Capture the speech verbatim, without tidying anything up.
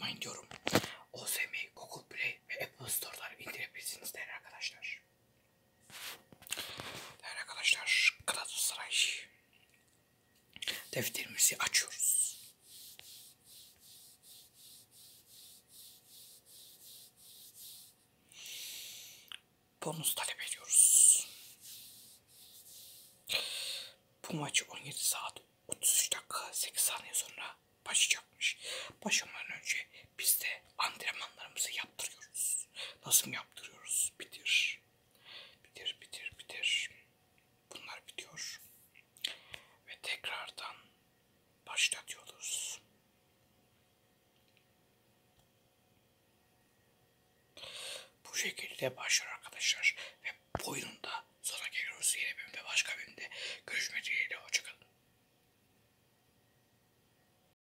unutmayın diyorum. O S M'yi Google Play ve Apple Store'dan indirebilirsiniz değerli arkadaşlar. Değerli arkadaşlar, Galatasaray defterimizi açıyoruz. Bonus talep ediyoruz. Bu maç on yedi saat otuz üç dakika sekiz saniye sonra başlayacakmış. Başlamadan önce biz de antrenmanlarımızı yaptırıyoruz. Nasıl mı yaptırıyoruz? Bitir. Bitir, bitir, bitir. Bunlar bitiyor. Ve tekrardan başlatıyoruz. Bu şekilde başlar